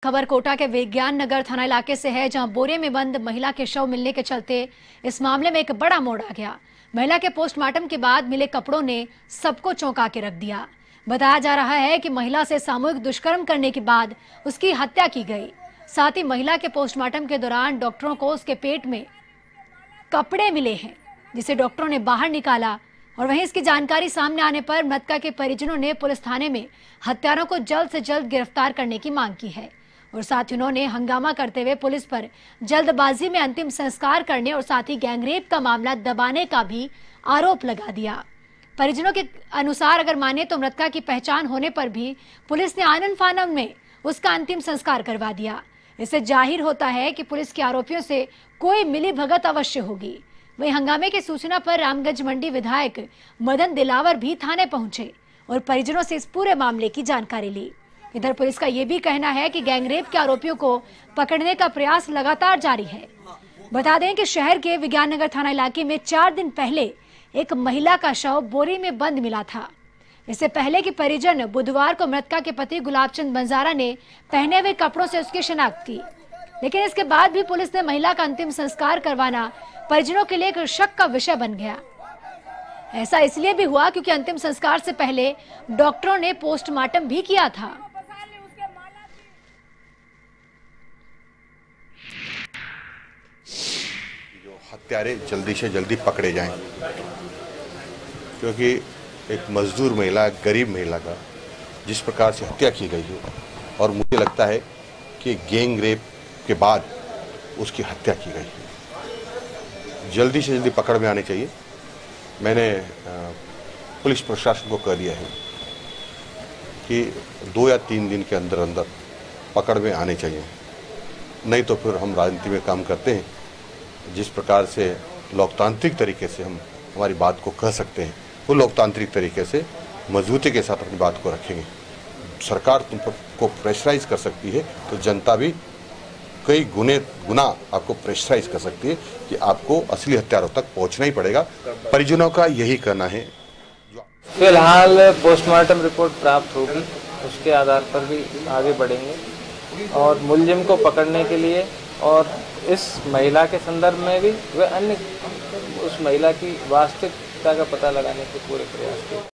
खबर कोटा के विज्ञान नगर थाना इलाके से है, जहां बोरे में बंद महिला के शव मिलने के चलते इस मामले में एक बड़ा मोड़ आ गया। महिला के पोस्टमार्टम के बाद मिले कपड़ों ने सबको चौंका के रख दिया। बताया जा रहा है कि महिला से सामूहिक दुष्कर्म करने के बाद उसकी हत्या की गई। साथ ही महिला के पोस्टमार्टम के दौरान डॉक्टरों को उसके पेट में कपड़े मिले हैं, जिसे डॉक्टरों ने बाहर निकाला। और वहीं इसकी जानकारी सामने आने पर मृतका के परिजनों ने पुलिस थाने में हत्यारों को जल्द से जल्द गिरफ्तार करने की मांग की है। और साथ ही उन्होंने हंगामा करते हुए पुलिस पर जल्दबाजी में अंतिम संस्कार करने और साथ ही गैंगरेप का मामला दबाने का भी आरोप लगा दिया। परिजनों के अनुसार अगर माने तो मृतका की पहचान होने पर भी पुलिस ने आनन फानन में उसका अंतिम संस्कार करवा दिया। इससे जाहिर होता है कि पुलिस के आरोपियों से कोई मिली भगत अवश्य होगी। वहीं हंगामे की सूचना पर रामगंज मंडी विधायक मदन दिलावर भी थाने पहुंचे और परिजनों से इस पूरे मामले की जानकारी ली। इधर पुलिस का यह भी कहना है कि गैंगरेप के आरोपियों को पकड़ने का प्रयास लगातार जारी है। बता दें कि शहर के विज्ञान नगर थाना इलाके में 4 दिन पहले एक महिला का शव बोरी में बंद मिला था। इससे पहले कि परिजन बुधवार को मृतका के पति गुलाबचंद बंजारा ने पहने हुए कपड़ों से उसकी शिनाख्त की, लेकिन इसके बाद भी पुलिस ने महिला का अंतिम संस्कार करवाना परिजनों के लिए एक शक का विषय बन गया। ऐसा इसलिए भी हुआ क्योंकि अंतिम संस्कार से पहले डॉक्टरों ने पोस्टमार्टम भी किया था। जो हत्यारे जल्दी से जल्दी पकड़े जाएं, क्योंकि एक मजदूर महिला, गरीब महिला का जिस प्रकार से हत्या की गई है, और मुझे लगता है कि गैंग रेप के बाद उसकी हत्या की गई है, जल्दी से जल्दी पकड़ में आने चाहिए। मैंने पुलिस प्रशासन को कह दिया है कि 2 या 3 दिन के अंदर अंदर पकड़ में आने चाहिए, नहीं तो फिर हम राजनीति में काम करते हैं। जिस प्रकार से लोकतांत्रिक तरीके से हम हमारी बात को कह सकते हैं, वो लोकतांत्रिक तरीके से मजबूती के साथ अपनी बात को रखेंगे। सरकार तुमको प्रेशराइज कर सकती है तो जनता भी कई गुना आपको प्रेशराइज कर सकती है कि आपको असली हत्यारों तक पहुंचना ही पड़ेगा। परिजनों का यही कहना है। फिलहाल पोस्टमार्टम रिपोर्ट प्राप्त होगी, उसके आधार पर भी आगे बढ़ेंगे और मुलजिम को पकड़ने के लिए और इस महिला के संदर्भ में भी वे अन्य उस महिला की वास्तविकता का पता लगाने के पूरे प्रयास किए।